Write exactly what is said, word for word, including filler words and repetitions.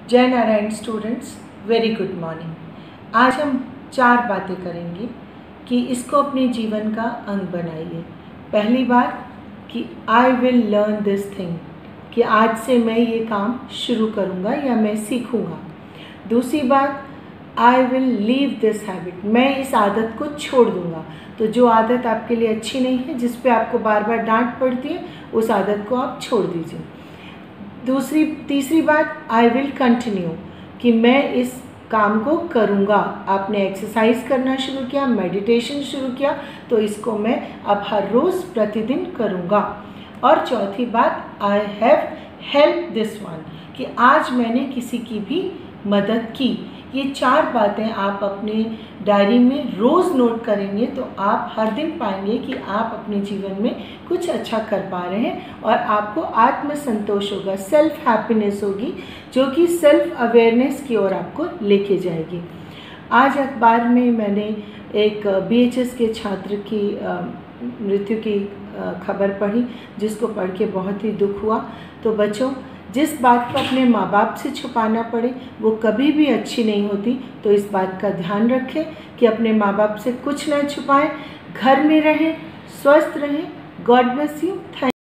जय Narayan students, very good morning. आज हम चार बातें करेंगे कि इसको अपने जीवन का अंग बनाइए। पहली बात कि I will learn this thing, कि आज से मैं ये काम शुरू करूँगा या मैं सीखूँगा। दूसरी बात, I will leave this habit, मैं इस आदत को छोड़ दूँगा। तो जो आदत आपके लिए अच्छी नहीं है, जिस पे आपको बार बार डांट पड़ती है, उस आदत को आप छोड़ दीजिए। दूसरी तीसरी बात, आई विल कंटिन्यू, कि मैं इस काम को करूँगा। आपने एक्सरसाइज करना शुरू किया, मेडिटेशन शुरू किया, तो इसको मैं अब हर रोज़ प्रतिदिन करूँगा। और चौथी बात, I have help this one, कि आज मैंने किसी की भी मदद की। ये चार बातें आप अपने डायरी में रोज़ नोट करेंगे तो आप हर दिन पाएंगे कि आप अपने जीवन में कुछ अच्छा कर पा रहे हैं और आपको आत्मसंतोष होगा, सेल्फ हैप्पीनेस होगी, जो कि सेल्फ अवेयरनेस की ओर आपको लेके जाएगी। आज अखबार में मैंने एक बी एच एस के छात्र की मृत्यु की खबर पढ़ी, जिसको पढ़ के बहुत ही दुख हुआ। तो बच्चों, जिस बात को अपने माँ बाप से छुपाना पड़े वो कभी भी अच्छी नहीं होती। तो इस बात का ध्यान रखें कि अपने माँ बाप से कुछ न छुपाएं, घर में रहें, स्वस्थ रहें। God bless you. थैंक